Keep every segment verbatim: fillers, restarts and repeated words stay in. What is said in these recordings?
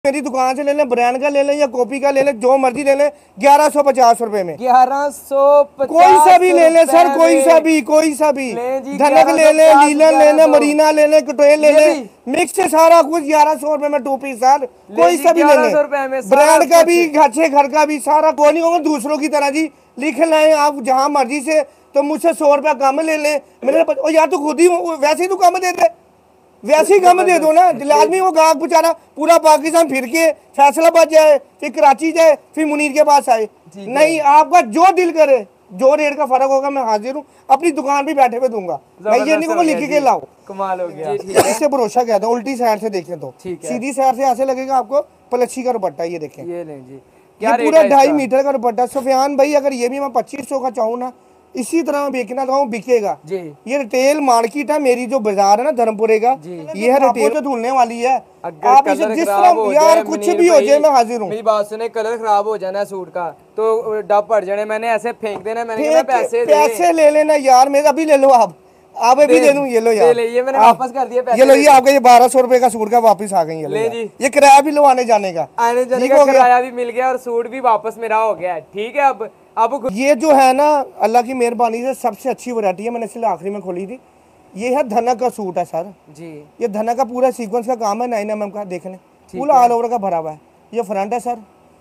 मेरी दुकान से ले लें, ब्रांड का ले लें या कॉपी का ले लें, जो मर्जी ले लें, ग्यारह सौ पचास रुपए में। ग्यारह सौ कोई सा भी ले लें सर, कोई सा भी, कोई सा भी धनक ले लें, लीलन ले लें, मरीना ले लें, कटोल ले लें, मिक्स से सारा कुछ ग्यारह सौ रुपए में टू पीस सर, कोई सा भी ले लें, ब्रांड का भी, अच्छे घर का भी, सारा कोई नहीं होगा दूसरों की तरह जी। लिख लाए आप जहाँ मर्जी से, तो मुझसे सौ रुपया कम ले लें। मेरे यार तो खुद ही वैसे ही तो कम दे दे, वैसे ही कम दे दो ना। लाजमी वो गाहक बेचारा पूरा पाकिस्तान फिर के फैसलाबाद जाए, फिर कराची जाए, फिर मुनीर के पास आए। नहीं, आपका जो दिल करे, जो रेट का फर्क होगा मैं हाजिर हूँ, अपनी दुकान पे बैठे हुए दूंगा। मैं ये नहीं को लिख के लाओ, कमाल हो गया। इससे भरोसा कहता हूँ। उल्टी साइड से देखें तो, सीधी साइड से ऐसे लगेगा आपको पलच्छी का दुपट्टा। ये देखें, ये लें जी, ये पूरा ढाई मीटर का दुपट्टा। सुफियान भाई अगर ये भी मैं पच्चीस सौ का चाहूँ ना, इसी तरह बेचना चाहूँ बिकेगा जी। ये रिटेल मार्केट है मेरी, जो बाजार है ना धर्मपुरे का, ये है रिटेल जो धुलने वाली है। आप इसे जिस तरह यार कुछ भी हो जाए मैं हाजिर हूँ। मेरी बात सुने, कलर खराब हो जाना सूट का तो डब पड़ जाने, मैंने ऐसे फेंक देना। मैंने पैसे पैसे ले लेना यार मेरा, अभी ले लो आप, आप अभी दे दूं। ये लो यार, ये मैंने वापस कर दिया पैसे। ये लो, ये आपका ये बारह सौ रुपए का सूट का वापस आ गई। ये जी, ये किराया भी लो आने जाने का, आने जाने का किराया भी मिल गया और सूट भी वापस मेरा हो गया। ठीक है, अब अब ये जो है ना अल्लाह की मेहरबानी से सबसे अच्छी वैरायटी है, मैंने इसलिए आखिरी में खोली थी। ये है धनक का सूट है सर जी। ये धनक का पूरा सीक्वेंस का काम है, नाइन एम एम का, देखने पूरा ऑल ओवर का भरा हुआ है। ये फ्रंट है सर,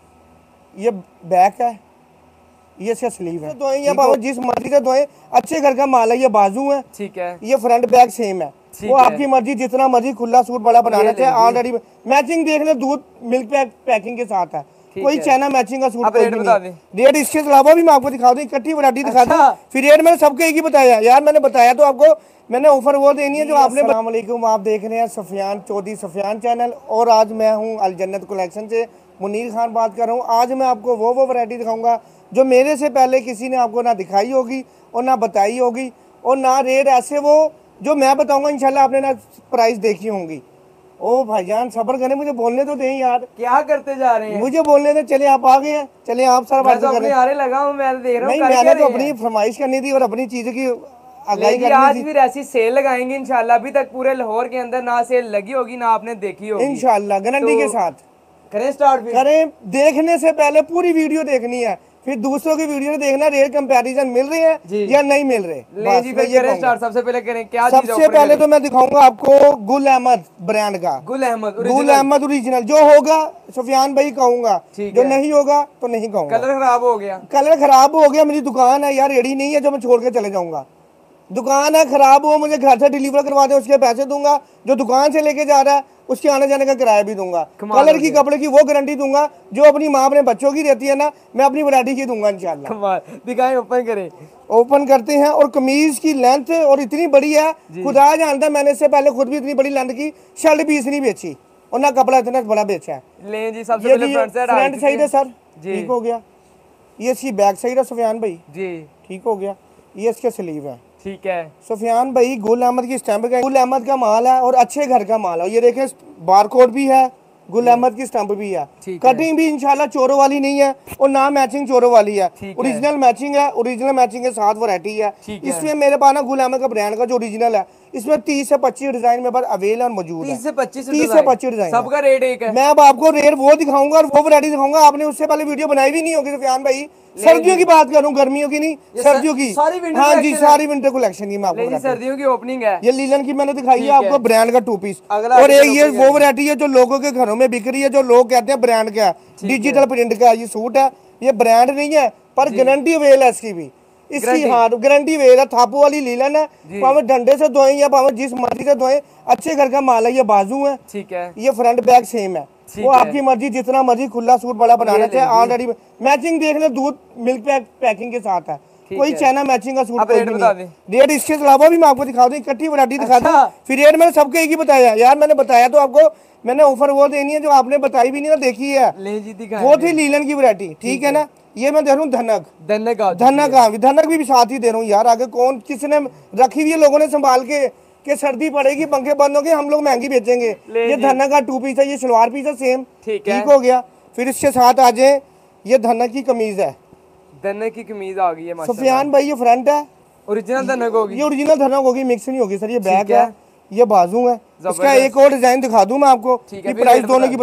ये बैक है, ये इसका स्लीव है। तो ये जिस मर्जी से धोए, अच्छे घर का माल है। ये बाजू है, ठीक है, ये फ्रंट बैक सेम है। वो आपकी मर्जी, जितना मर्जी खुला सूट बड़ा बनाना चाहे। ऑलरेडी मैचिंग देख ले, दूध मिल्क पैक पैकिंग के साथ है, कोई चाइना मैचिंग का सूट कोई भी नहीं। रेट इसके अलावा भी मैं आपको दिखा दूं, इकट्ठी वैरायटी दिखा दूं। फिर रेट मैंने सबको एक ही बताया यार, मैंने बताया तो आपको, मैंने ऑफर वो देनी है जो आपने। अस्सलाम वालेकुम, आप देख रहे हैं सुफियान चौधरी सुफियान चैनल, और आज मैं हूँ अल जन्नत कलेक्शन से, मुनीर खान बात कर रहा हूँ। आज मैं आपको वो वो वैरायटी दिखाऊंगा जो मेरे से पहले किसी ने आपको ना दिखाई होगी और ना बताई होगी, और ना रेट ऐसे वो जो मैं बताऊंगा इंशाल्लाह आपने ना प्राइस देखी होंगी। ओ भाईजान सब्र करें, मुझे बोलने तो दें यार। क्या करते जा रहे हैं, मुझे बोलने दें। चले आप आ गए हैं, चले आप सर बात करें। मैं लगा हूं, मैं देख रहा हूं। नहीं, मैंने तो अपनी फरमाइश करनी थी और अपनी चीजों की आगाही करनी थी। आज फिर ऐसी सेल लगाएंगे इंशाल्लाह। अभी तक पूरे लाहौर के अंदर ना सेल लगी होगी ना आपने देखी होगी, इंशाल्लाह गारंटी के साथ। करें स्टार्ट, करें। देखने से पहले पूरी वीडियो देखनी है, फिर दूसरों की वीडियो देखना रेट कंपैरिजन मिल रहे हैं या नहीं मिल रहे। ले जी, करें स्टार्ट। सबसे पहले करें क्या चीज? सबसे पहले तो मैं दिखाऊंगा आपको गुल अहमद ब्रांड का, गुल अहमद गुल अहमद ओरिजिनल। जो होगा सुफियान भाई कहूंगा, जो नहीं होगा तो नहीं कहूंगा। कलर खराब हो गया, कलर खराब हो गया। मेरी दुकान है यार, रेडी नहीं है जो मैं छोड़ के चले जाऊंगा। दुकान है, खराब हो मुझे घर से डिलीवर करवा दे, उसके पैसे दूंगा। जो दुकान से लेके जा रहा है उसके आने जाने का किराया भी दूंगा। कलर की कपड़े की वो गारंटी दूंगा जो अपनी माँ अपने बच्चों की रहती है ना, मैं अपनी वैरायटी की दूंगा इंशाल्लाह। दिखाएं, ओपन करें। ओपन करते हैं। और कमीज की लेंथ और इतनी बड़ी है, खुदा जानता है मैंने इससे पहले खुद भी इतनी बड़ी लेंथ की शर्ट पीस नहीं बेची और ना कपड़ा इतना बड़ा बेचा है। ले जी, सबसे पहले फ्रंट साइड फ्रंट साइड है सर, ठीक हो गया। ये इसकी बैक साइड है सुफियान भाई जी, ठीक हो गया। ये इसके स्लीव है, ठीक है। सुफियान भाई गुल अहमद की स्टैंप का, गुल अहमद का माल है और अच्छे घर का माल है। ये देखें बारकोड भी है, गुल अहमद की स्टैंप भी है। कटिंग भी इंशाल्लाह चोरों वाली नहीं है और ना मैचिंग चोरों वाली है, ओरिजिनल मैचिंग है। ओरिजिनल मैचिंग के साथ वैरायटी है। इसमें मेरे पास ना गुल अहमद का ब्रांड का जो ओरिजिनल है, इसमें तीस से पच्चीस डिजाइन में अवेल और मौजूद है। तीस से पच्चीस तीस से पच्चीस डिजाइन, सबका रेट एक है। मैं अब आपको रेट वो दिखाऊंगा और वो वैरायटी दिखाऊंगा। आपने उससे पहले वीडियो बनाई भी नहीं होगी सुफियान भाई। सर्दियों की बात करूं, गर्मियों की नहीं, सर्दियों की। हाँ जी, सारी विंटर कलेक्शन की मैं आपको सर्दियों की ओपनिंग है। ये लीलन की मैंने दिखाई है आपको, ब्रांड का टू पीस। और एक ये वो वैरायटी है जो लोगों के घरों में बिक रही है, जो लोग कहते हैं ब्रांड का, डिजिटल प्रिंट का ये सूट है। ये ब्रांड नहीं है पर गारंटी वेल है इसकी भी, इसकी हाँ गारंटी वेल है। थापू वाली लीलन है, भावे डंडे से धोए या भावे जिस मर्जी से धोए, अच्छे घर का माल है। ये बाजू है, ठीक है, ये फ्रंट बैक सेम है। वो आपकी मर्जी, जितना मर्जी खुला सूट बड़ा बनाना चाहे। ऑलरेडी मैचिंग देख ले, दूध मिल्क पैक पैकिंग के साथ है, कोई चाइना मैचिंग का सूट कोई भी नहीं। रेट इसके अलावा भी मैं आपको दिखा दूं, इकट्ठी वैरायटी दिखा दूं। फिर रेट मैंने सबको एक ही बताया यार, मैंने बताया तो आपको, मैंने ऑफर वो देनी है जो आपने बताई भी नहीं ना देखी है। वो थी लीलन की वैरायटी, ठीक है ना। ये मैं दे रहा हूँ धनक, धनक धनक धनक भी साथ ही दे रहा हूँ यार। आगे कौन किसने रखी हुई है लोगों ने संभाल के, कि सर्दी पड़ेगी पंखे बंद हो गए हम लोग महंगी बेचेंगे। ये धनक का टू पीस है, ये सलवार पीस है सेम, ठीक हो गया। फिर इसके साथ आ जाए, ये धनक की कमीज है, धनक की कमीज आ गई है सुफियान भाई। ये फ्रंट है, ओरिजिनल धनक होगी, ये ओरिजिनल धनक होगी, मिक्स नहीं होगी सर। ये बैक है, ये बाजू है। इसका एक और डिजाइन दिखा दूं मैं आपको, प्राइस दोनों की बता दूं।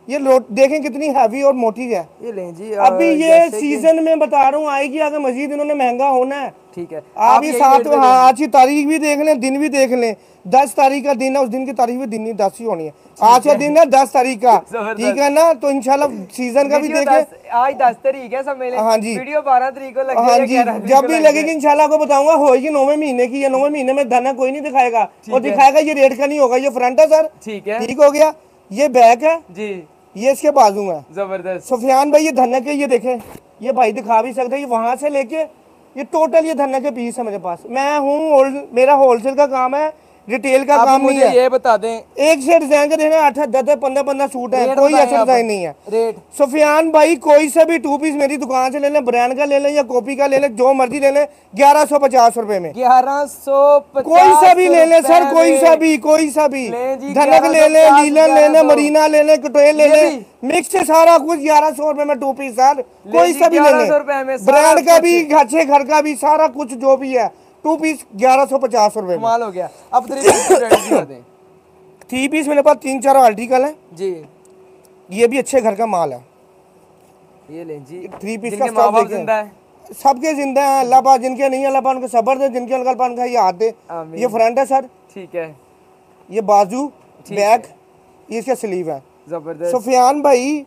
ये लोट देखें कितनी हैवी और मोटी है। ये लें जी। अभी ये सीजन में बता रहा हूँ आएगी, आगे मजीद इन्होंने महंगा होना है। ठीक है, आप ये साथ हाँ आज की तारीख भी देख लें, दिन भी देख लें। दस तारीख का दिन है, उस दिन की तारीख भी दिन नहीं दस ही होनी है। आज का दिन है दस तारीख का, ठीक है ना। तो इंशाल्लाह सीजन का भी देखें। आज दस तारीख है सब मेले। हाँ जी, वीडियो बारह तारीख को लगेगी। हाँ जी, जब भी लगेगी इंशाल्लाह आपको बताऊंगा। होगी नौवे महीने की, ये नौवे महीने में धना कोई नहीं दिखाएगा और दिखाएगा ये रेट का नहीं होगा। ये फ्रंट है सर, ठीक है, ठीक हो गया। ये बैक है जी, ये इसके बाजू है। जबरदस्त। सुफियान भाई ये धन्ना के, ये देखें, ये भाई दिखा भी सकते हैं। ये वहां से लेके ये टोटल ये धन्ना के पीस है मेरे पास। मैं हूँ, मेरा होलसेल का काम है, रिटेल का काम नहीं है। ये बता दें, एक से डिजाइन के देने आठ दस दस पंद्रह पंद्रह सूट है, कोई ऐसा डिजाइन नहीं है। रेट सुफियान भाई कोई सा भी टू पीस मेरी दुकान से ले लें, ब्रांड का ले लें या कॉपी का ले लें, जो मर्जी ले लें, ग्यारह सौ पचास रुपए में। ग्यारह सौ कोई सा भी ले लें सर, कोई सा भी, कोई सा भी धनक ले लें, लीलन ले लें, मरीना ले लें, कटोल ले लें, मिक्स से सारा कुछ ग्यारह सौ रुपए में टू पीस सर, कोई सा भी ले लें। ब्रांड का भी, अच्छे घर का भी, सारा कुछ जो भी है टू पीस ग्यारह सौ पचास रुपए। कमाल हो गया। अब थ्री पीस कर दें। थ्री पीस मेरे पास तीन चार आर्टिकल है जी, ये भी अच्छे घर का माल है। ये लें जी, थ्री पीस का स्टॉक जिंदा है, सबके जिंदा है। अल्लाह पाक, जिनके नहीं अल्लाह पाक उनको सब्र दे, जिनके अल्लाह पाक उनका ये हाथ दे। ये फ्रंट है सर, ठीक है, ये बाजू, बैक, ये इसका स्लीव है। जबरदस्त। सुफियान भाई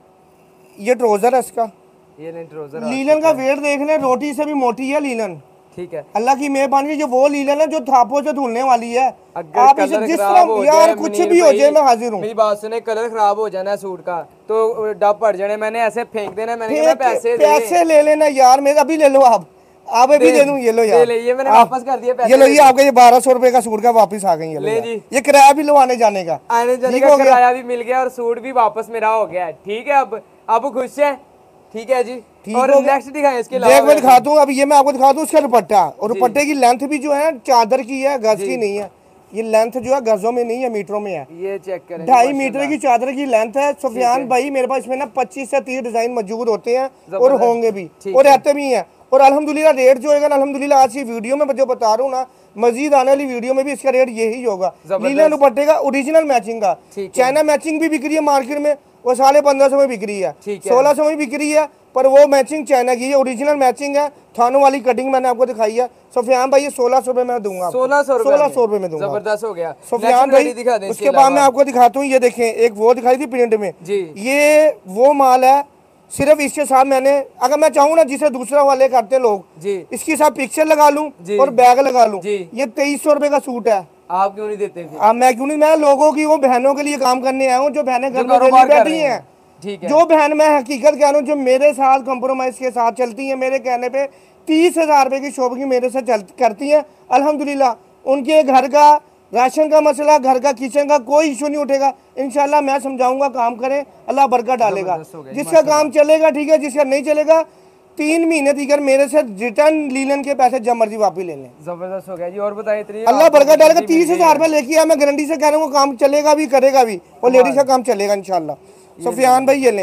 ये ट्राउजर है इसका, ये नहीं ट्राउजर। लीलन का वेट देख लें, रोटी से भी मोटी है लीलन, ठीक है। अल्लाह की मेहरबानी, जो वो लीलन है जो थापों से धुलने वाली है। आप इसे जिस तरह यार कुछ भी हो जाए मैं हाजिर हूँ। मेरी बात सुने, कलर खराब हो जाना सूट का तो डब पड़ जाने, मैंने ऐसे फेंक देना। मैंने कहा पैसे पैसे ले लेना यार मेरे, अभी ले लो आप, आप अभी दे दूं। ये लो यार, ये मैंने वापस कर दिया पैसे। ये लो, ये आपका ये बारह सौ रुपए का सूट का वापस आ गई। ये जी, ये किराया भी लो आने जाने का, आने जाने का किराया भी मिल गया और सूट भी वापस मेरा हो गया। ठीक है, अब आप खुश है? ठीक है जी। और नेक्स्ट दिखाएं इसके अलावा। देख मैं दिखाता हूँ, अब ये मैं आपको दिखाता हूँ इसका दुपट्टा। और दुपट्टे की लेंथ भी जो है चादर की है, गज की नहीं है। ये लेंथ जो है गजों में नहीं है, मीटरों में है। ये चेक करें, ढाई मीटर की चादर की लेंथ है। सुफियान भाई मेरे पास इसमें ना पच्चीस से तीस डिजाइन मौजूद होते हैं और होंगे भी और रहते भी हैं। और अल्हम्दुलिल्लाह रेट जो है अल्हम्दुलिल्लाह आज की वीडियो में जो बता रहा हूँ ना, मजीद आने वाली वीडियो में भी इसका रेट यही होगा। लीलन दुपट्टे का ओरिजिनल मैचिंग का, चाइना मैचिंग भी बिक रही है मार्केट में, वो साढ़े पंद्रह सौ में बिक रही है, सोलह सौ में बिक रही है, पर वो मैचिंग चाइना की है, ओरिजिनल मैचिंग है। थानों वाली कटिंग मैंने आपको दिखाई है। सुफियान भाई ये सोलह सौ रुपए में दूंगा, सोलह सौ सोलह सौ रुपए में दूंगा। जबरदस्त हो गया सुफियान भाई। उसके बाद मैं आपको दिखाता हूँ, ये देखें, एक वो दिखाई थी प्रिंट में, ये वो माल है। सिर्फ इसके साथ मैंने, अगर मैं चाहूँ ना जिसे दूसरा वाले करते लोग जी, इसके साथ पिक्चर लगा लूं और बैग लगा लूं, ये तेईस सौ रुपए का सूट है। आप क्यों नहीं देते? अब मैं क्यों नहीं, मैं लोगों की, वो बहनों के लिए काम करने आया हूँ जो बहनें घर में बैठी हैं। ठीक है, जो बहन, मैं हकीकत कह रहा हूँ, जो मेरे साथ कंप्रोमाइज के साथ चलती हैं, मेरे कहने पे तीस हजार रुपए की शॉपिंग मेरे से चल करती हैं, अल्हम्दुलिल्लाह उनके घर का राशन का मसला, घर का किचन का कोई इशू नहीं उठेगा। इंशाल्लाह मैं समझाऊंगा, काम करें, अल्लाह बरकत डालेगा। जिसका काम चलेगा ठीक है, जिसका नहीं चलेगा तीन महीने तीकर मेरे से रिटर्न लीलन के पैसे जब मर्जी वापस ले लें। जबरदस्त हो गया जी। और बताइए, अल्लाह बरकत डालेगा। तीस हजार रुपए लेके आया, मैं गारंटी से कह रहा हूँ काम चलेगा भी, करेगा भी, और लेडीज का काम चलेगा इंशाल्लाह। सुफियान भाई ये लें,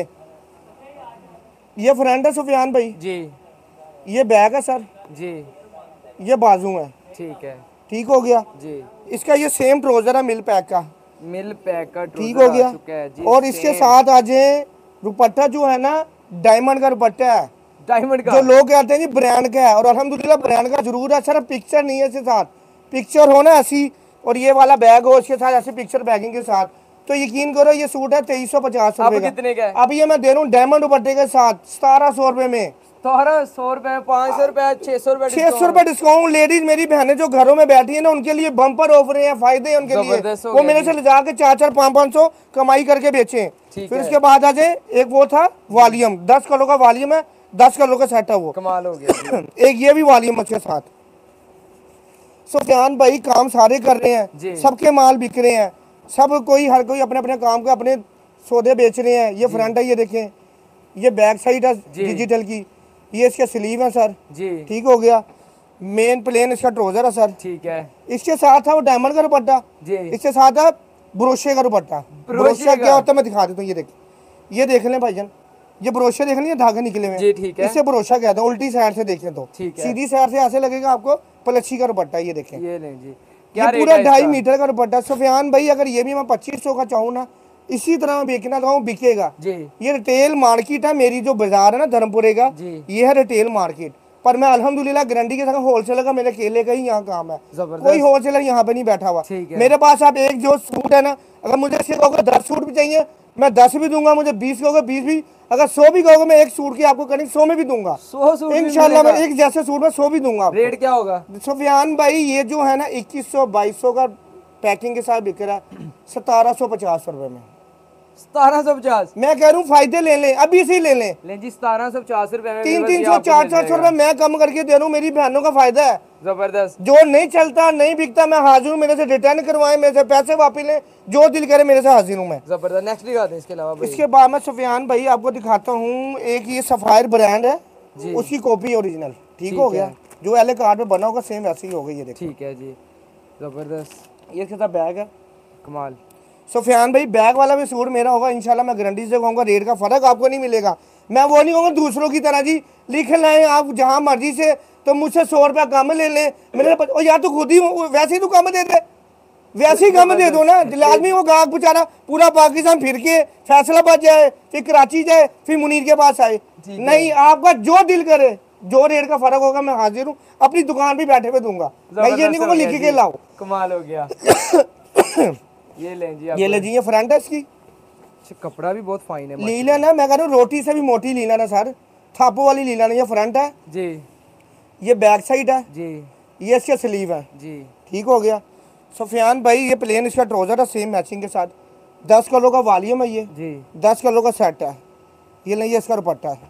ये फ्रंट है सुफियान भाई जी, ये बैक है सर जी, ये बाजू है, ठीक है, ठीक हो गया जी। इसका ये सेम ट्राउजर है मिल पैक का, मिल पैक का, ठीक हो गया जी। और इसके साथ आ जाए दुपट्टा जो है ना, डायमंड का दुपट्टा है, डायमंड का, जो लोग कहते हैं जी ब्रांड का है, और अल्हम्दुलिल्लाह ब्रांड का जरूर है सर। पिक्चर नहीं है इसके साथ, पिक्चर हो ना ऐसी, और ये वाला बैग हो इसके साथ ऐसे पिक्चर बैगिंग के साथ, तो यकीन करो ये सूट है तेईस सौ पचास रुपए का। कितने का है? अब ये मैं दे रहा हूँ डायमंड दुपट्टे के साथ सतारह सौ रुपए में। सतारह सौ रुपए, पाँच सौ रुपए, छह सौ रुपए, छह सौ रुपए डिस्काउंट। लेडीज मेरी बहनें जो घरों में बैठी है ना, उनके लिए बम्पर ऑफर है, फायदे हैं उनके लिए। वो मेरे से ले जाके चार चार पाँच पाँच सौ कमाई करके बेचे। फिर उसके बाद आ जाए, एक वो था वॉल्यूम, दस कलर का वॉल्यूम है, दस कलर का सेट है, वो कमाल हो गया। एक ये भी वॉल्यूम उसके साथ। सुफियान भाई काम सारे कर रहे हैं, सबके माल बिक रहे हैं, सब कोई हर कोई अपने अपने काम का अपने सौदे बेच रहे हैं। ये फ्रंट है, ये देखें, ये बैक साइड है डिजिटल की, ये इसके स्लीव है सर जी, ठीक हो गया। मेन प्लेन इसका ट्राउजर है सर, ठीक है। इसके साथ है वो डायमंड का दुपट्टा जी, इसके साथ है ब्रोशे का दुपट्टा। ब्रोशे क्या होता है मैं दिखा देता हूँ, ये देख, ये देख लें भाईजान, ये ब्रोशे देख लें, धागे निकले हुए, ठीक है, इससे ब्रोशा कहते हैं। उल्टी साइड से देखें तो, सीधी साइड से ऐसे लगेगा आपको पलच्छी का दुपट्टा। ये देखें, ये लें जी, ये पूरा ढाई मीटर का दुपट्टा। सुफियान भाई अगर ये भी मैं पच्चीस सौ का चाहूँ ना, इसी तरह मैं बेचना चाहूँ बिकेगा जी। ये रिटेल मार्केट है मेरी, जो बाजार है ना धर्मपुरे का, ये है रिटेल मार्केट। पर मैं अल्हम्दुलिल्लाह गारंटी के साथ होलसेलर का, मेरे केले का ही यहाँ काम है, कोई होलसेलर यहाँ पे नहीं बैठा हुआ। मेरे पास आप एक जो सूट है ना, अगर मुझे इसके कहोगे दस सूट भी चाहिए मैं दस भी दूंगा, मुझे बीस कहोगे बीस भी, अगर सौ भी कहोगे मैं एक सूट की आपको करेंगे सौ में भी दूंगा, सौ सूट इंशाल्लाह मैं एक जैसे सूट में सौ भी दूंगा। रेट क्या होगा सुफियान भाई? ये जो है ना इक्कीस सौ बाईस सौ का पैकिंग के साथ बिक रहा है सतारह सौ पचास रुपए में। सतारह सौ पचास मैं कह रहा हूँ फायदे ले लें, अभी से ले लें। ले जी सतारह सौ पचास रुपए में तीन तीन सौ चार चार सौ रुपए मैं कम करके दे रहा हूँ, मेरी बहनों का फायदा है। जबरदस्त। जो नहीं चलता नहीं बिकता मैं हाजिर हूँ, मेरे से रिटर्न करवाएं, मेरे से पैसे वापस लें, जो दिल करे मेरे से हाजिर हूँ मैं। जबरदस्त। नेक्स्ट दिखाते हैं इसके अलावा भाई। इसके बाद मैं सुफियान भाई आपको दिखाता हूँ, एक ये सफायर ब्रांड है, उसकी कॉपी ओरिजिनल, ठीक हो गया, जो एल कार्ड पे बना होगा सेम वैसे ही हो गई, ये देखो। ठीक है जी, जबरदस्त। ये इसके साथ बैग है, कमाल। सुफियान भाई बैग वाला भी सूट मेरा होगा इंशाल्लाह, मैं गारंटी से कहूँगा, रेट का फर्क आपको नहीं मिलेगा। मैं वो नहीं कहूँगा दूसरों की तरह जी लिख लाएं आप जहाँ मर्जी से, तो मुझसे सौ रुपया कम ले लें, मेरे ओ यार तो खुद ही वैसे ही तो कम दे दे, वैसे ही कम दे दो ना। लाजमी वो गाहक बेचारा पूरा पाकिस्तान फिर के फैसलाबाद जाए, फिर कराची जाए, फिर मुनीर के पास आए। नहीं, आपका जो दिल करे, जो रेट का फर्क होगा मैं हाजिर हूँ, अपनी दुकान भी बैठे हुए दूंगा, मैं ये नहीं कहूँगा लिख के लाओ। कमाल हो गया। ये ले जी, ये ले जी, ये फ्रंट है इसकी, कपड़ा भी बहुत फाइन है। लीलन है, मैं कह रहा हूँ रोटी से भी मोटी लीलन है सर, थापो वाली लीलन है। ये फ्रंट है जी, ये बैक साइड है जी, ये इसके स्लीव है जी, ठीक हो गया। सुफियान भाई ये प्लेन इसका ट्राउजर है सेम मैचिंग के साथ, दस किलो का वॉल्यूम है, ये जी, दस किलो का सेट है। ये नहीं, ये इसका दुपट्टा है,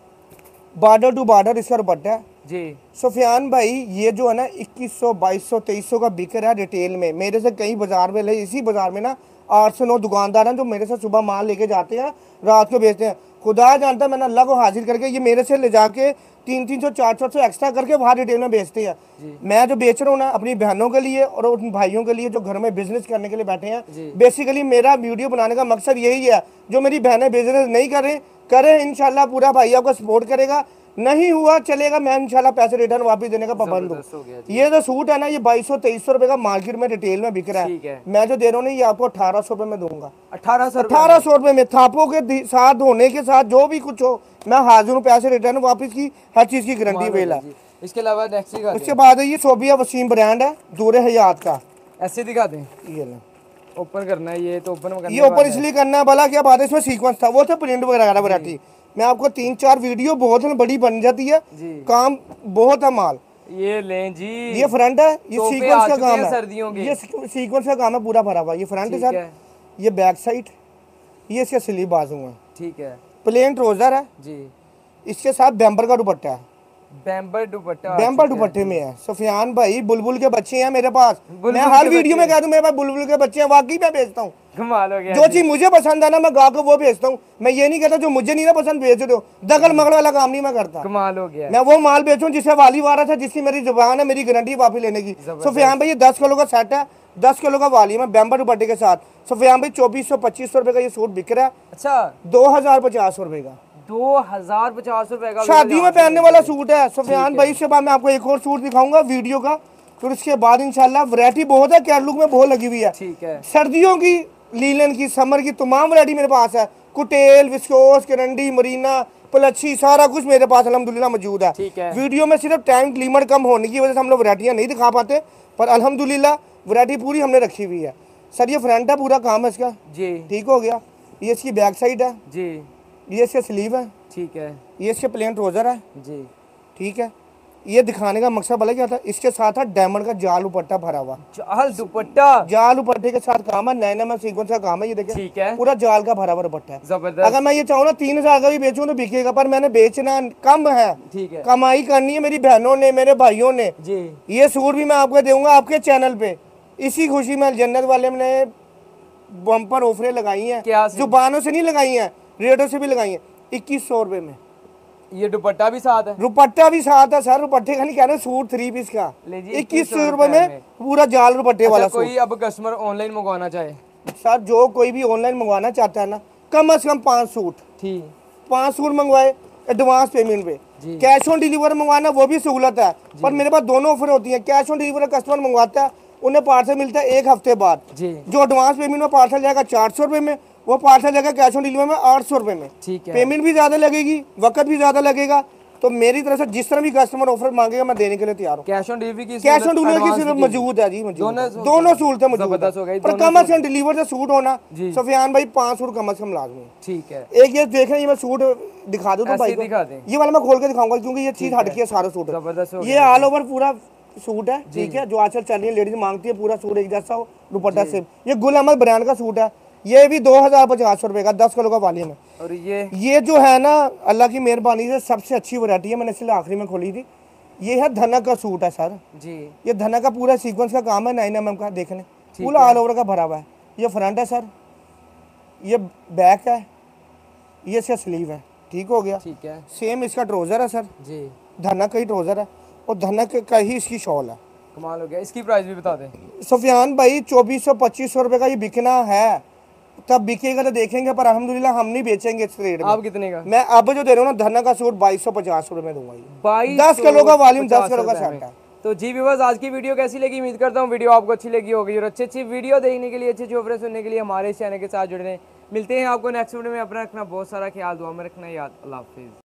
बॉर्डर टू बॉर्डर इसका दुपट्टा है जी। सुफियान भाई ये जो है ना इक्कीस सौ बाईस सौ तेईस सौ का बिक रहा है रिटेल में, मेरे से कई बाजार में ले, इसी बाजार में ना आठ से नौ दुकानदार हैं जो मेरे से सुबह माल लेके जाते हैं, रात को बेचते हैं। खुदा जानता है मैंने अल्लाह को हाजिर करके ये मेरे से ले जाके तीन तीन सौ चार सौ एक्स्ट्रा करके बाहर रिटेल में बेचते हैं। मैं जो बेच रहा हूँ ना अपनी बहनों के लिए और उन भाइयों के लिए जो घर में बिजनेस करने के लिए बैठे हैं। बेसिकली मेरा वीडियो बनाने का मकसद यही है, जो मेरी बहनें बिजनेस नहीं कर रही करें, इंशाल्लाह पूरा भाई आपको सपोर्ट करेगा, नहीं हुआ चलेगा, मैं इंशाल्लाह पैसे रिटर्न वापस देने का पाबंद हूँ। ये जो सूट है ना ये बाईस सौ तेईस सौ रुपए का मार्केट में रिटेल में बिक रहा है, है। मैं जो दे रहा हूँ ना ये आपको अठारह सौ रुपए में दूंगा, अठारह सौ अठारह सौ रुपए में थापों के साथ होने के साथ जो भी कुछ हो मैं हाजिर हूँ, पैसे रिटर्न वापस की हर चीज की गारंटी वेला। इसके अलावा नेक्स्ट उसके बाद ये सोबिया वसीम ब्रांड है, दूर हयात का, ऐसे दिखा दें, ये ओपन करना है, ये तो ओपन ये ओपन इसलिए करना है भला क्या बात है, इसमें सीक्वेंस था, वो था प्रिंट वगैरह वैरायटी। मैं आपको तीन चार वीडियो बहुत बड़ी बन जाती है, काम बहुत है माल। ये लें जी, ये फ्रंट है, ये सीक्वेंस का काम है, सर्दियों के ये सीक्वेंस का काम है पूरा भरा हुआ। ये फ्रंट है सर, ये बैक साइड, ये इसके स्लीव बाजू है, ठीक है, प्लेन ट्राउजर है जी, इसके साथ बैम्बर का दुपट्टा है, बैम्बर दुपट्टा बैम्बर दुपट्टे में है। सुफियान भाई बुलबुल के बच्चे हैं मेरे पास, मैं हर वीडियो में कह दूं मेरे पास बुलबुल के बच्चे हैं, वाकई मैं बेचता हूँ। कमाल हो गया, जो चीज मुझे पसंद है ना मैं गा को वो बेचता हूँ, मैं ये नहीं कहता जो मुझे नहीं ना पसंद बेच दो, दगल मगल वाला काम नहीं मैं करता। कमाल हो गया, मैं वो माल बेचूं जिसे वाली वारा था, जिसकी मेरी जुबान है, मेरी गारंटी वापस लेने की। सुफियान भाई ये दस किलो का सेट है, दस किलो का वाली में बैम्बर दुपट्टे के साथ। सुफियान भाई चौबीस सौ पच्चीस सौ रुपए का ये सूट बिक रहा है। अच्छा, दो हजार पचास रुपए का, दो हजार पचास रुपए का शादी में पहनने वाला सूट है सुफियान भाई। इसके बाद मैं आपको एक और सूट दिखाऊंगा वीडियो का, फिर उसके बाद इंशाल्लाह वैरायटी बहुत है, कैटलॉग में बहुत लगी हुई है, ठीक है। सर्दियों की, लीलन की, समर की तमाम वैरायटी मेरे पास है, कुटेल, विस्कोस, करंडी, मरीना, पलच्छी, सारा कुछ मेरे पास अल्हम्दुलिल्लाह मौजूद है, ठीक है। वीडियो में सिर्फ टाइम लिमिट कम होने की वजह से हम लोग वैरायटियाँ नहीं दिखा पाते, पर अल्हम्दुलिल्लाह वैरायटी पूरी हमने रखी हुई है। सर ये फ्रंट है, पूरा काम है इसका जी, ठीक हो गया। ये इसकी बैक साइड है जी, ये इसके स्लीव है, ठीक है, ये इसके प्लेन ट्राउजर है जी, ठीक है। ये दिखाने का मकसद भला क्या था, इसके साथ है डायमंड का जाल दुपट्टा भरा हुआ, जाल दुपट्टा, जाल दुपट्टे के साथ काम है, नए नए सीक्वेंस का काम है, ये देखिए, ठीक है, पूरा जाल का भरा हुआ दुपट्टा है, जबरदस्त। अगर मैं ये चाहूँ ना तीन हजार का भी बेचूं तो बिकेगा, पर मैंने बेचना कम है, ठीक है, कमाई करनी है मेरी बहनों ने, मेरे भाइयों ने जी। ये सूट भी मैं आपको दूंगा आपके चैनल पे, इसी खुशी में जन्नत वाले ने बम्पर ऑफरें लगाई हैं, जुबानों से नहीं लगाई हैं, रेटों से भी लगाई हैं, इक्कीस सौ रुपए में। ये दुपट्टा भी साथ है, दुपट्टा भी साथ है सर, दुपट्टे का नहीं कह रहे, सूट थ्री पीस का इक्कीस सौ रुपए में पूरा जाल दुपट्टे वाला। कोई अब कस्टमर ऑनलाइन मंगवाना चाहे सर, जो कोई भी ऑनलाइन मंगवाना चाहता है ना, कम से कम पाँच सूट, ठीक, पाँच सूट मंगवाए एडवांस पेमेंट पे, कैश ऑन डिलीवर मंगवाना वो भी सहूलत है, पर मेरे पास दोनों ऑफर होती है। कैश ऑन डिलीवर कस्टमर मंगवाता है, उन्हें पार्सल मिलता है एक हफ्ते बाद, जो एडवांस पेमेंट में पार्सल जाएगा चार सौ रुपये में, वो पार्सल जाएगा कैश ऑन डिलीवरी में आठ सौ रुपये में। ठीक है, पेमेंट भी ज़्यादा लगेगी, वक्त भी ज़्यादा लगेगा, तो मेरी तरफ से जिस तरह भी कस्टमर ऑफर मांगेगा मैं देने के लिए तैयार हूँ। कैश ऑन डिलीवरी की कैश ऑन डिलीवरी की सिर्फ मौजूद है जी, मौजूद है। दोनों सहूलतें मौजूद है, पर कम से कम डिलीवर से सूट होना सफियान भाई पाँच सूट कम से कम लाजमी है। ठीक है, एक ये देखें, ये मैं सूट दिखा दूँ तो भाई दिखा दें, ये वाला मैं खोल के दिखाऊंगा क्योंकि ये चीज़ हटकी है सारा सूट। जबरदस्त, ये ऑल ओवर पूरा सूट है, ठीक है, जो आजकल चल रही है, लेडीज मांगती है पूरा सूट एक जैसा हो, दुपट्टा सेम। ये गुल अहमद ब्रांड का सूट है, ये भी दो हजार पचास रुपए का, दस किलो का वॉल्यूम है। और ये ये जो है ना, अल्लाह की मेहरबानी से सबसे अच्छी वैरायटी है, मैंने इसलिए आखिरी में खोली थी। ये है धनक का सूट है सर जी, ये धनक का पूरा सीक्वेंस का काम है, नाइन एम एम का, देख लें पूरा ऑल ओवर का भरा हुआ है। ये फ्रंट है सर, ये बैक है, ये इसका स्लीव है, ठीक हो गया। ठीक है, सेम इसका ट्राउजर है सर जी, धनक का ही ट्राउजर है और धनक का ही इसकी शॉल है। कमाल हो गया। इसकी प्राइस भी बता दें सुफियान भाई, चौबीस सौ पच्चीस सौ रुपये का ये बिकना है, तब बिकेगा तो देखेंगे, पर अल्हम्दुलिल्लाह हम नहीं बेचेंगे इस रेट में। आप कितने का? मैं अब जो दे रहा हूँ ना, धना का सूट बाईस सौ पचास रुपये में दूंगा। बाईस दस किलो का वॉल्यूम, दस किलो का सेट है। तो जी व्यूअर्स, आज की वीडियो कैसी लगी? उम्मीद करता हूँ वीडियो आपको अच्छी लगी होगी, और अच्छी अच्छी वीडियो देखने के लिए, अच्छी अच्छी ऑफर सुनने के लिए हमारे चैनल के साथ जुड़े रहें। मिलते हैं आपको नेक्स्ट वीडियो में। अपना रखना बहुत सारा ख्याल, दुआ में रखना याद। अल्लाह हाफिज़।